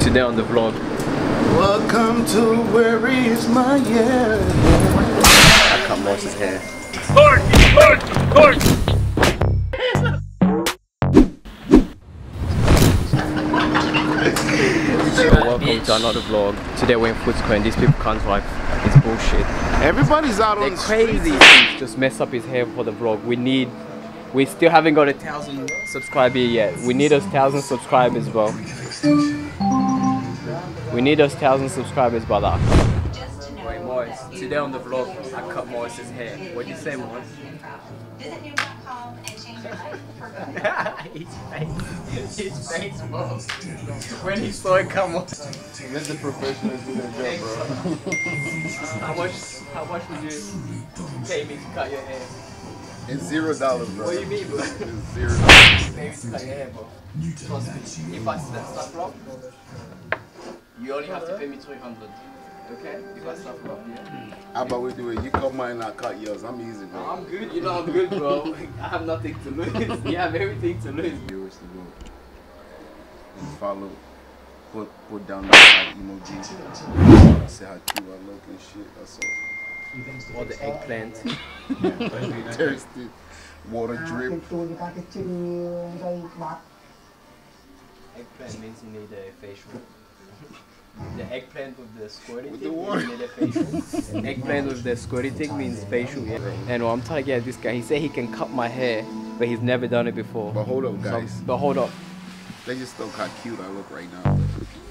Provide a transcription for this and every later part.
Today on the vlog. Welcome to WhereIsMael. I cut Morris's hair. Welcome to another vlog. Today we're in Footscray and these people can't drive. It's bullshit. Everybody's out on They're crazy. Just mess up his hair for the vlog. We still haven't got 1,000 subscribers yet. We need us 1,000 subscribers, bro. We need us 1,000 subscribers, brother. Wait, Morris, today on the vlog, I cut Morris's hair. What did you say, Morris? His face, bro. When he saw it come on. Let the professionals do their job, bro. How much would you pay me to cut your hair? It's $0, bro. What do you mean, bro? It's $0. Pay me to cut your hair, bro. Trust me. If I start wrong, you only have to pay me 300. Okay? If I start wrong, yeah? How about we do it? You cut mine, I cut yours. I'm easy, bro. I'm good, you know I'm good, bro. I have nothing to lose. You have everything to lose. Viewers to go and follow. Put down the side emoji. Say how cute I look and shit. That's all. Or the eggplant. Thirsty. Water drip. Eggplant means you need a facial. The eggplant with the squirty With thing the water. means you need a facial. Eggplant with the squirty thing means facial. Yeah. And what I'm trying to get this guy, he said he can cut my hair, but he's never done it before. But hold up, guys. But hold up. They just know how cute I look right now.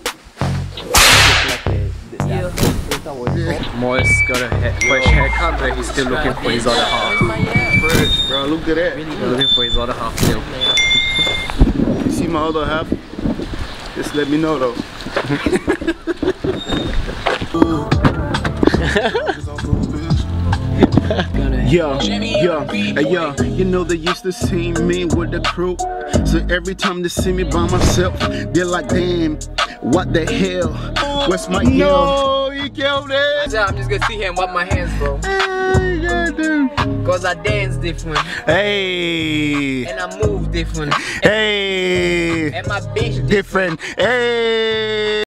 Morris got a fresh haircut, but he's still looking for his other half. Fresh, bro. Look at that. He's looking for his other half still. You see my other half? Just let me know, though. Yeah, you know they used to see me with the crew. So every time they see me by myself, they're like, damn, what the hell? Where's my girl? No, you killed it. I'm just gonna sit here and wipe my hands, bro. Cause I dance different. Hey. And I move different. Hey. And my bitch different. Hey.